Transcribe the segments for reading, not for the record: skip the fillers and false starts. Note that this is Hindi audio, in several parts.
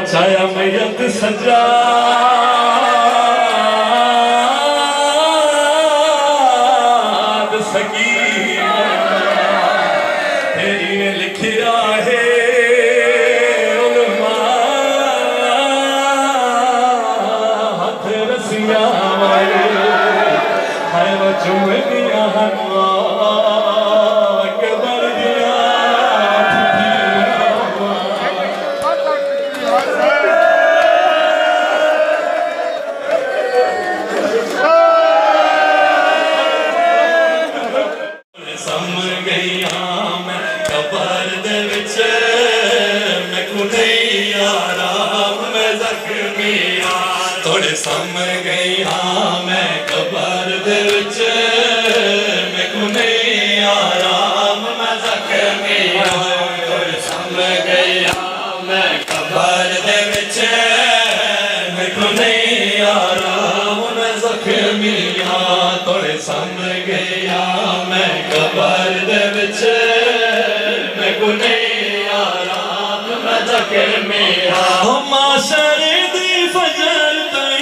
छाया मैयत सजा सकीना तेरी ने लिखिया है उलमा हाथ रसिया वाले है वो चुमनिया हनवा कबर दिया थोड़े सम गई हाँ मैं कबर दे विच मैं को नहीं आराम मैं ज़ख्मी थोड़े सम गई हाँ मैं कबर दे विच मैं को नहीं आराम मैं ज़ख्मी थोड़े सम गई हाँ मैं कबर दे विच मैं को नहीं आराम मैं ज़ख्मी माशर दी फजर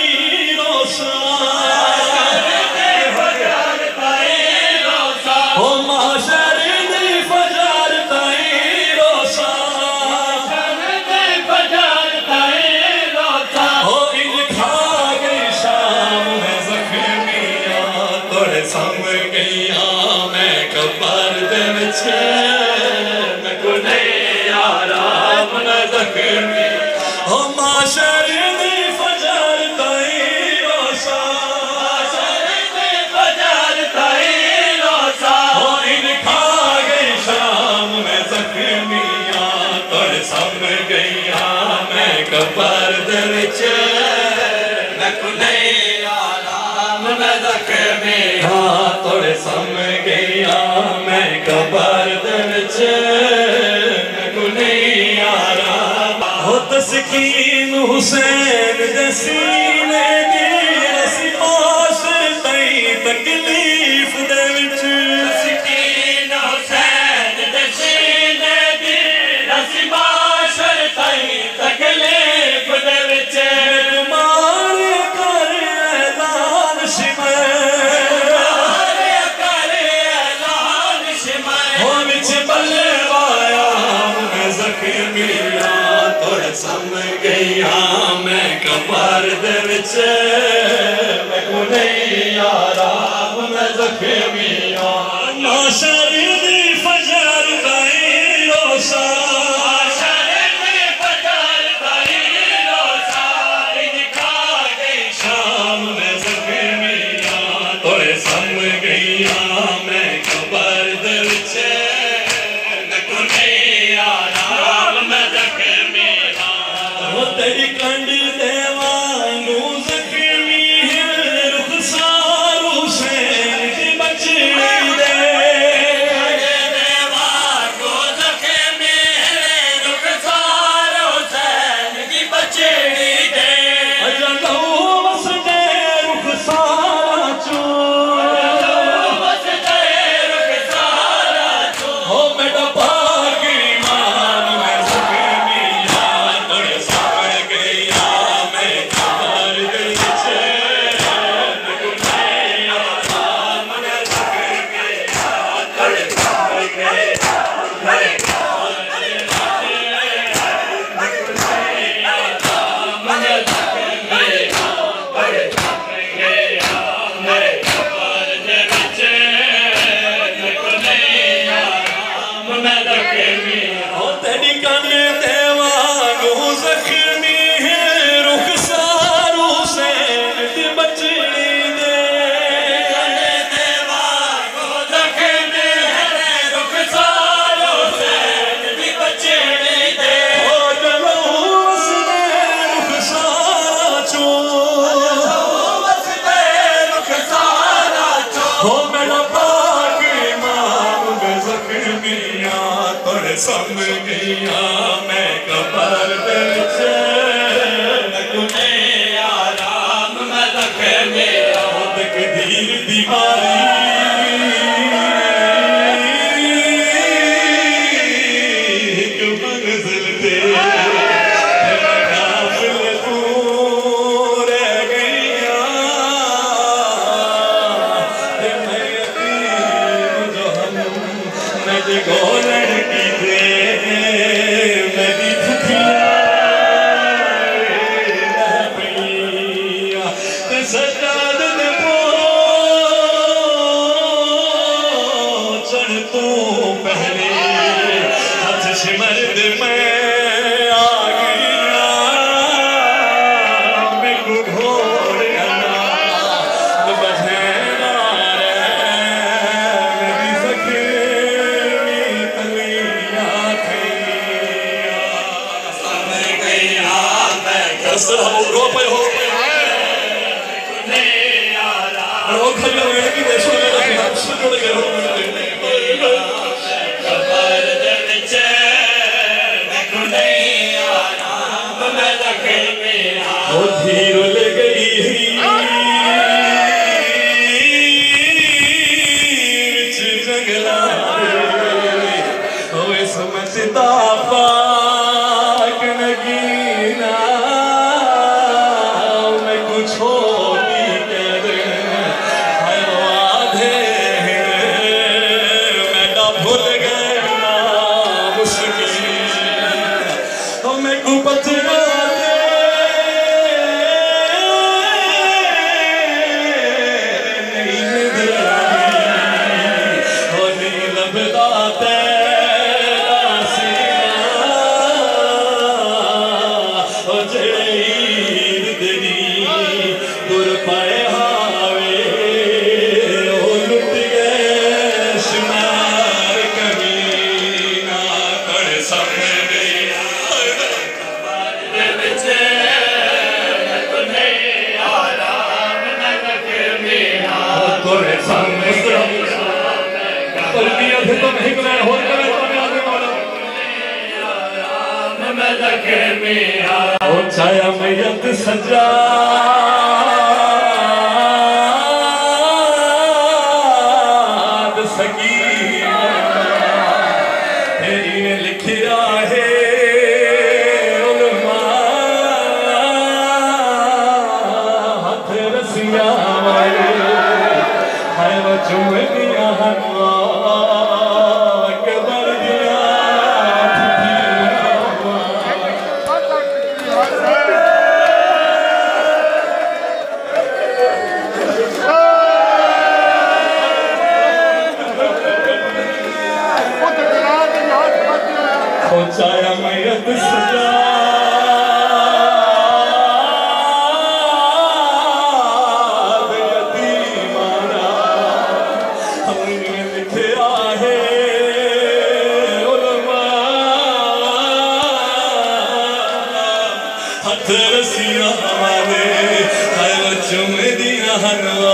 सम गई मैं कबर दे विच मैं को नहीं आराम न ज़ख्मी हो माशर दी फजर ताई रोसा माशर दी फजर ताई रोसा हो इन खा गई शाम में ज़ख्मी तोड़े सम गई मैं कबर दे विच मैं को नहीं आराम न ज़ख्मी थोड़े सम गया मैं कबर दे विच मैं को नहीं आराम हो तस्कीन हुसैन दे सीने दी रसी पास तई तकलीफ दे विच तस्कीन हुसैन दे सीने दी रसी पास तई तकलीफ दे विच मार कर ऐलान शिमर थोड़े सम गई मैं कबर दे विच मैं को नहीं आराम मैं ज़ख्मी माशर दी फजर ताई रोसा माशर दी फजर ताई रोसा इन खा गई शाम में ज़ख्मी थोड़े सम गई मैं कबर दे विच मैं को नहीं आराम मैं ज़ख्मी तेरी कंड देवानू ज़ख्मी है रुखसार हुसैन की बचड़ी दे देवानू ज़ख्मी है रुखसार हुसैन की बचड़ी दे अजलो बस दे रुखसार चो बस दे रुखसार चो हो बेटा भागी मान मैं ज़ख्मी थोड़े सम गया मैं कबर दे विच मैं को नहीं आराम मैं ज़ख्मी थोड़े सम गया मैं कबर दे विच मैं को नहीं आराम मैं ज़ख्मी थोड़े सम गया मैं कबर दे विच मैं को नहीं आराम मैं ज़ख्मी हो तेरी कन देवानू ज़ख्मी है रुखसार हुसैन की बचड़ी दे देवानू ज़ख्मी है रुखसार हुसैन की बचड़ी दे हो जलो बस दे रुखसार चो बस दे रुखसार चो हो मेरा भागी मान मैं ज़ख्मी थोड़े सम गया मैं कबर दे विच मैं को नहीं आराम मैं ज़ख्मी तकदीर दी मारी एक मंजिल ते मर्द में आ गया मैं को घोड़ बजना रे मेरी सखी तलियां थी समझ गया मैं कस रो पे हो रो खड़े हुए कि देशों में सुन के हो धीर ले गई जंगला समझता पाक नगीना मैं कुछ होती कर आधे मैं भूल गया मुश्किल मैं को बचना छाया मैयत सजा सकीना तेरी ने लिखिया है उलमा हाथ रसिया वाले है वो चुम दिया हवा छाया मैयत सजा यतीमाना हमने लिखिया है उलमा हथ रसिया वाले है वो चुम दिया हनवा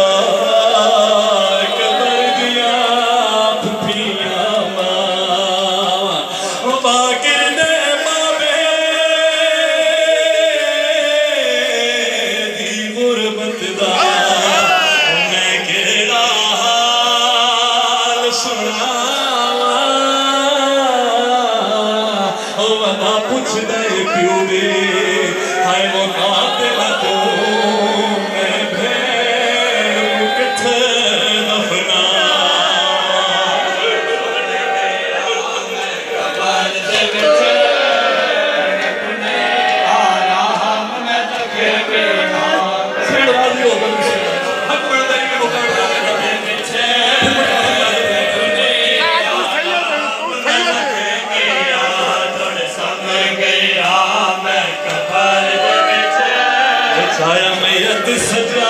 छाया मैयत सजा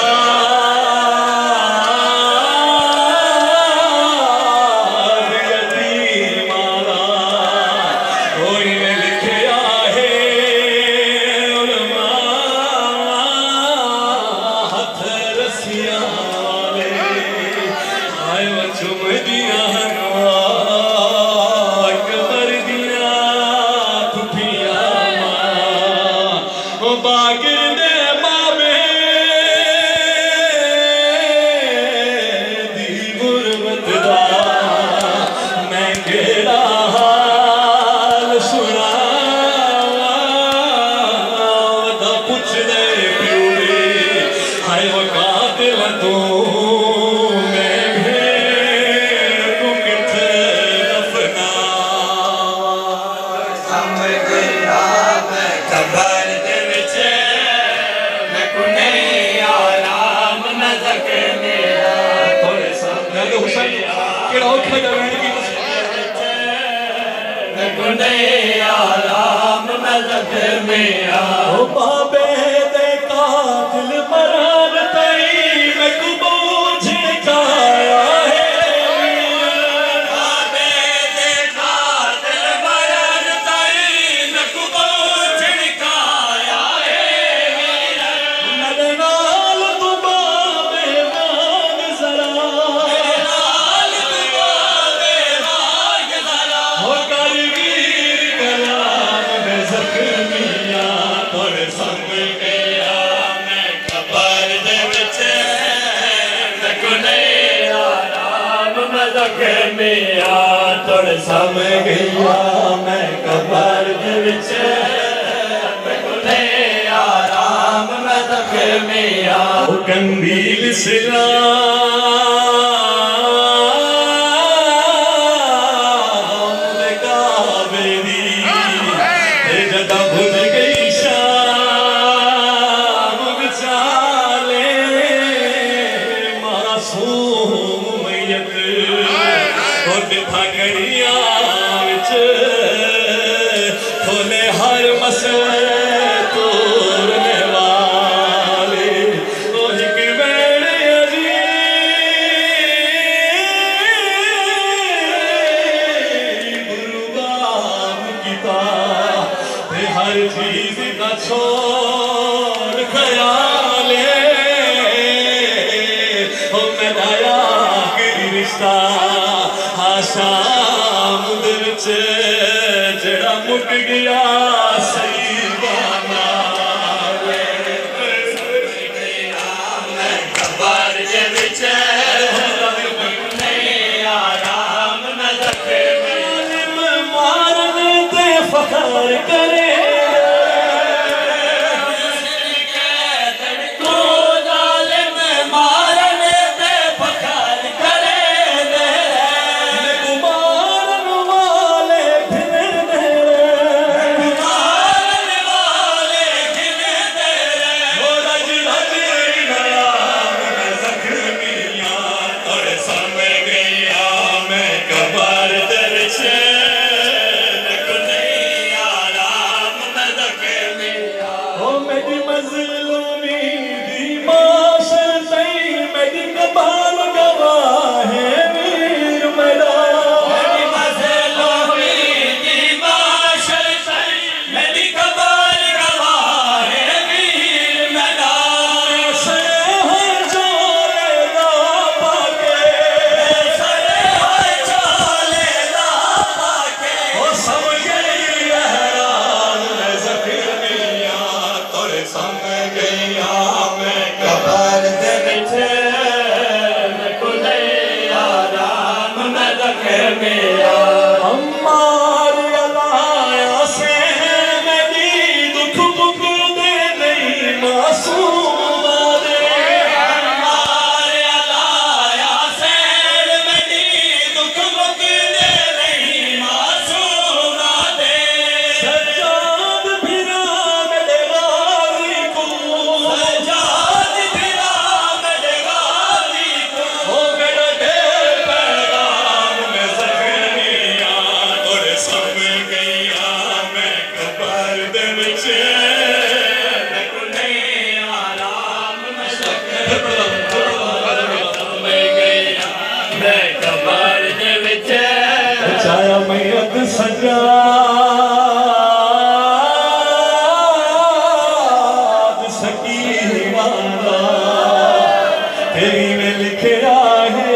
यतीमाना कोई ने लिखिया है उलमा हथ रसिया वाले आए वो चुम दिया हनवा कबर दिया फुफिया माँ बागिर नहीं आराम मैं ज़ख्मी ओ बाबे दे कातिल मरान तई मैं कुबूझ काया है बाबे दे कातिल मरान तई मैं कुबूझ काया है मेरे नाल तू बाबे मांग जरा मेरे नाल तू बाबे मांग जरा हो करवीर कलाम में ज़ख्मिया तोड़ संग गया मैं कबर दे विच मैं को नहीं आराम मैं ज़ख्मिया तोड़ संग गया मैं कबर दे विच मैं को नहीं आराम मैं ज़ख्मिया ओ कंदील सिला खोले हर मसले तोड़ने वाले ओ हिक वेले अजी गुरुबाम कीता ते हर चीज का छोड़ ख्याले ओ मेरा आखिरी रिश्ता शाम विच जड़ा मुक गया सही बाना मैं कबर दे विच नहीं आराम मैं ज़ख्मी मारने ते फखर करे चाया मैयत सजा सकी वाला तेरी में लिखा है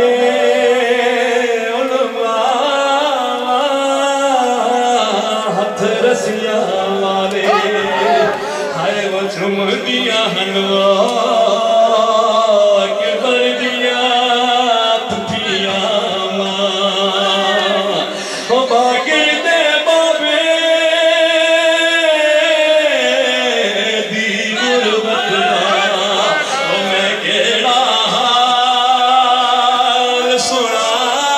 हथ रसिया वाले हाय वो चुम दिया हनवा के भर दिया पुठिया बागे दे बाबे दी गुरबत मैं केड़ा हाल सुना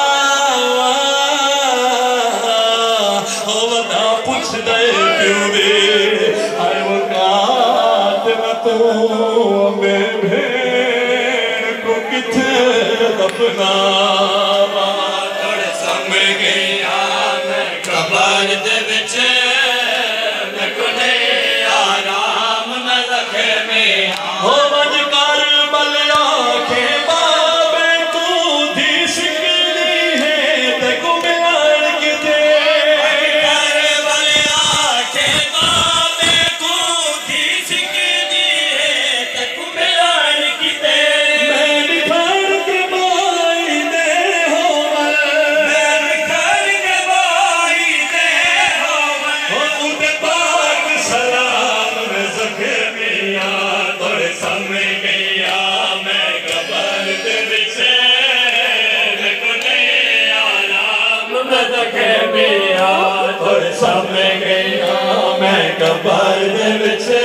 वदा पुछ दे प्यो दे हाय वो कात न तो मैं भेड़ को किथे दफना दे विच मैं को नहीं आराम मैं ज़ख्मी हो वज कर बलिया के बाबे तू दी सिकनी है ते को मिलन किते कर बलिया के बाबे तू दी सिकनी है ते को मिलन किते मैं निखार के बाई दे हो मैं निखार के बाई दे हो उदे पाक सलाम मैं ज़ख्मिया तोड़े सामने गया मैं कबर दे विच मैं को नहीं आराम मैं ज़ख्मिया तोड़े सामने गया मैं कबर दे विच